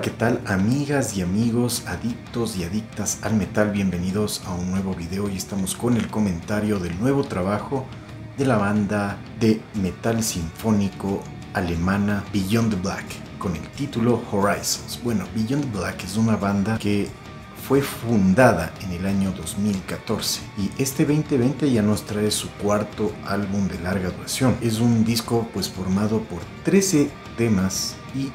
¿qué tal amigas y amigos, adictos y adictas al metal? Bienvenidos a un nuevo video y estamos con el comentario del nuevo trabajo de la banda de metal sinfónico alemana Beyond the Black con el título Horizons. Bueno, Beyond the Black es una banda que fue fundada en el año 2014 y este 2020 ya nos trae su cuarto álbum de larga duración. Es un disco pues formado por 13 temas y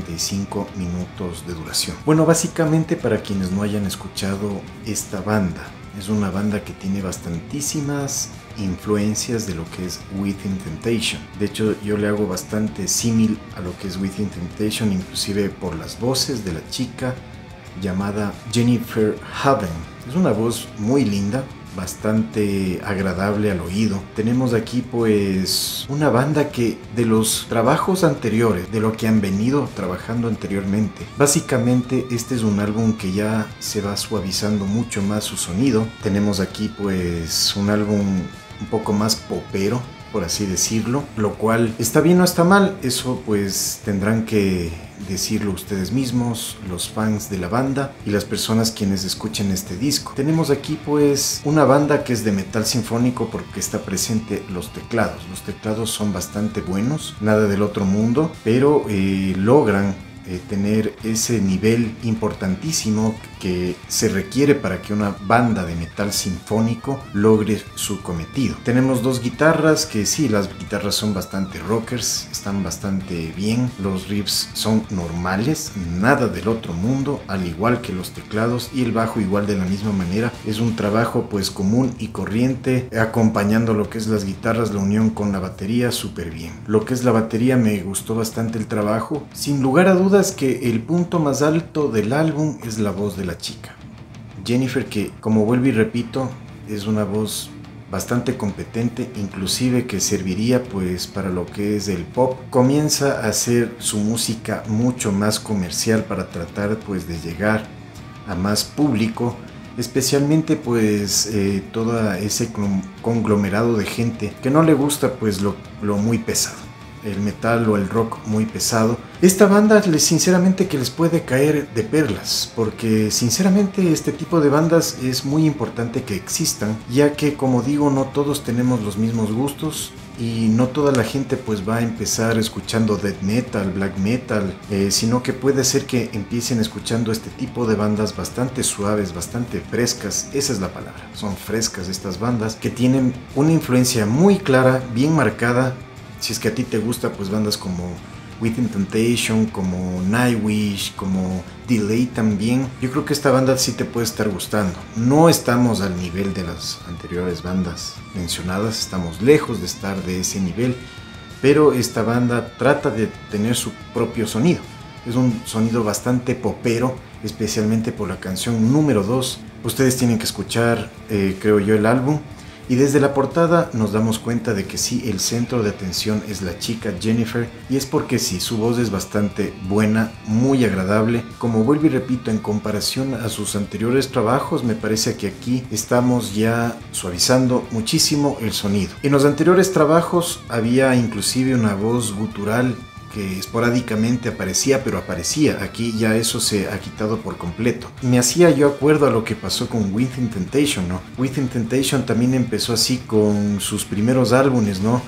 55 minutos de duración. Bueno, básicamente para quienes no hayan escuchado esta banda, es una banda que tiene bastantísimas influencias de lo que es Within Temptation. De hecho, yo le hago bastante símil a lo que es Within Temptation, inclusive por las voces de la chica llamada Jennifer Haven. Es una voz muy linda, bastante agradable al oído. Tenemos aquí pues una banda que de los trabajos anteriores, de lo que han venido trabajando anteriormente, básicamente este es un álbum que ya se va suavizando mucho más su sonido. Tenemos aquí pues un álbum un poco más popero, por así decirlo, lo cual está bien o está mal, eso pues tendrán que decirlo ustedes mismos, los fans de la banda y las personas quienes escuchen este disco. Tenemos aquí pues una banda que es de metal sinfónico porque está presente los teclados son bastante buenos, nada del otro mundo, pero logran tener ese nivel importantísimo que se requiere para que una banda de metal sinfónico logre su cometido. Tenemos dos guitarras que sí, las guitarras son bastante rockers, están bastante bien, los riffs son normales, nada del otro mundo, al igual que los teclados, y el bajo igual de la misma manera. Es un trabajo pues común y corriente, acompañando lo que es las guitarras, la unión con la batería súper bien. Lo que es la batería me gustó bastante el trabajo, sin lugar a dudas que el punto más alto del álbum es la voz de la chica Jennifer, que como vuelvo y repito es una voz bastante competente, inclusive que serviría pues para lo que es el pop. Comienza a hacer su música mucho más comercial para tratar pues de llegar a más público, especialmente pues todo ese conglomerado de gente que no le gusta pues lo muy pesado, el metal o el rock muy pesado. Esta banda sinceramente que les puede caer de perlas, porque sinceramente este tipo de bandas es muy importante que existan, ya que como digo no todos tenemos los mismos gustos y no toda la gente pues va a empezar escuchando death metal, black metal, sino que puede ser que empiecen escuchando este tipo de bandas bastante suaves, bastante frescas. Esa es la palabra, son frescas estas bandas que tienen una influencia muy clara, bien marcada. Si es que a ti te gusta pues bandas como Within Temptation, como Nightwish, como Delay también, yo creo que esta banda sí te puede estar gustando. No estamos al nivel de las anteriores bandas mencionadas, estamos lejos de estar de ese nivel, pero esta banda trata de tener su propio sonido. Es un sonido bastante popero, especialmente por la canción número 2. Ustedes tienen que escuchar, creo yo, el álbum. Y desde la portada nos damos cuenta de que sí, el centro de atención es la chica Jennifer, y es porque sí, su voz es bastante buena, muy agradable. Como vuelvo y repito, en comparación a sus anteriores trabajos, me parece que aquí estamos ya suavizando muchísimo el sonido. En los anteriores trabajos había inclusive una voz gutural que esporádicamente aparecía, pero aparecía. Aquí ya eso se ha quitado por completo. Me hacía yo acuerdo a lo que pasó con Within Temptation, ¿no? Within Temptation también empezó así con sus primeros álbumes, ¿no?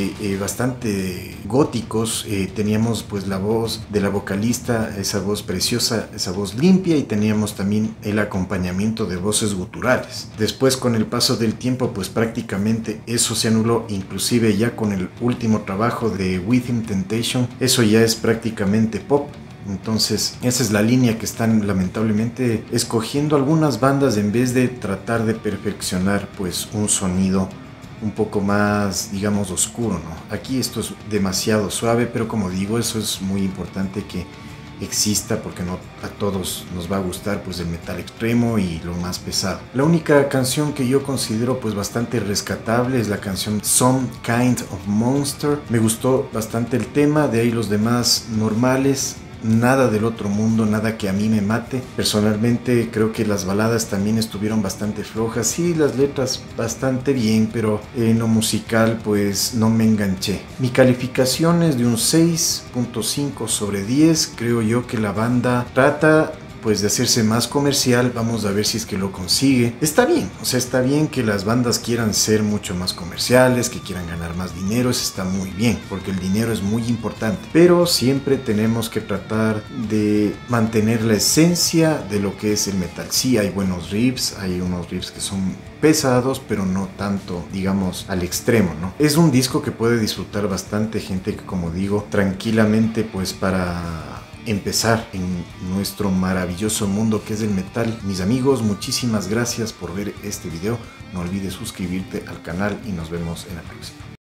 Bastante góticos. Teníamos pues la voz de la vocalista, esa voz preciosa, esa voz limpia, y teníamos también el acompañamiento de voces guturales. Después, con el paso del tiempo, pues prácticamente eso se anuló, inclusive ya con el último trabajo de Within Temptation, eso ya es prácticamente pop. Entonces esa es la línea que están lamentablemente escogiendo algunas bandas en vez de tratar de perfeccionar pues un sonido un poco más, digamos, oscuro, ¿no? Aquí esto es demasiado suave, pero como digo, eso es muy importante que exista, porque no a todos nos va a gustar pues el metal extremo y lo más pesado. La única canción que yo considero pues bastante rescatable es la canción Some Kind of Monster. Me gustó bastante el tema, de ahí los demás normales. nada del otro mundo, nada que a mí me mate. Personalmente creo que las baladas también estuvieron bastante flojas, sí, las letras bastante bien, pero en lo musical pues no me enganché. Mi calificación es de un 6.5 sobre 10. Creo yo que la banda trata pues de hacerse más comercial. Vamos a ver si es que lo consigue. Está bien, o sea, está bien que las bandas quieran ser mucho más comerciales, que quieran ganar más dinero, eso está muy bien, porque el dinero es muy importante, pero siempre tenemos que tratar de mantener la esencia de lo que es el metal. Sí, hay buenos riffs, hay unos riffs que son pesados, pero no tanto, digamos, al extremo, ¿no? Es un disco que puede disfrutar bastante gente, que como digo, tranquilamente pues para empezar en nuestro maravilloso mundo que es el metal. Mis amigos, muchísimas gracias por ver este video. No olvides suscribirte al canal y nos vemos en la próxima.